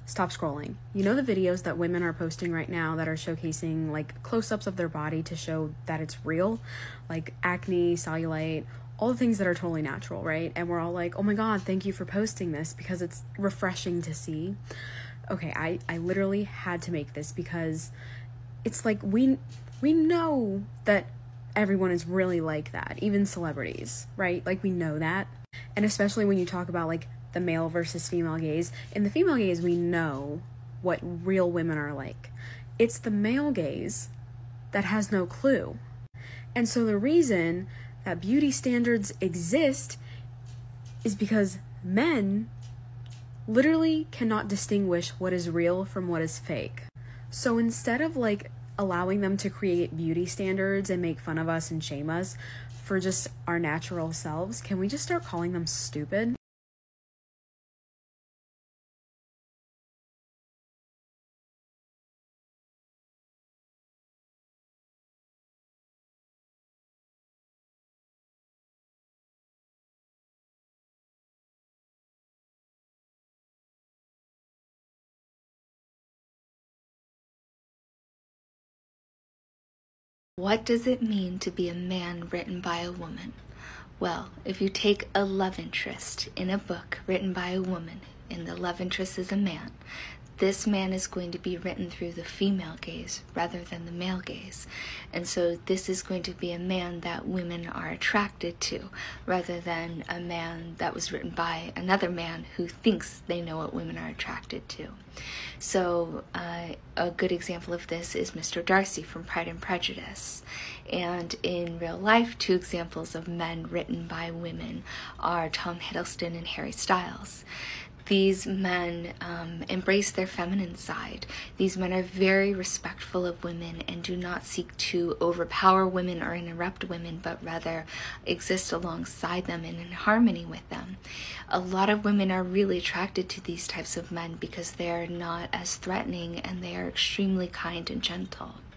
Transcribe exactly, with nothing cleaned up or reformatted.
Stop scrolling. You know the videos that women are posting right now that are showcasing like close-ups of their body to show that it's real, like acne, cellulite, all the things that are totally natural, right? And we're all like, oh my god, thank you for posting this because it's refreshing to see. Okay, I, I literally had to make this because it's like we we know that everyone is really like that, even celebrities, right? Like we know that. And especially when you talk about like the male versus female gaze. In the female gaze, we know what real women are like. It's the male gaze that has no clue. And so the reason that beauty standards exist is because men literally cannot distinguish what is real from what is fake. So instead of like allowing them to create beauty standards and make fun of us and shame us for just our natural selves, can we just start calling them stupid? What does it mean to be a man written by a woman? Well, if you take a love interest in a book written by a woman and the love interest is a man, this man is going to be written through the female gaze rather than the male gaze. And so this is going to be a man that women are attracted to rather than a man that was written by another man who thinks they know what women are attracted to. So uh, a good example of this is Mister Darcy from Pride and Prejudice. And in real life, two examples of men written by women are Tom Hiddleston and Harry Styles. These men um, embrace their feminine side. These men are very respectful of women and do not seek to overpower women or interrupt women, but rather exist alongside them and in harmony with them. A lot of women are really attracted to these types of men because they are not as threatening and they are extremely kind and gentle.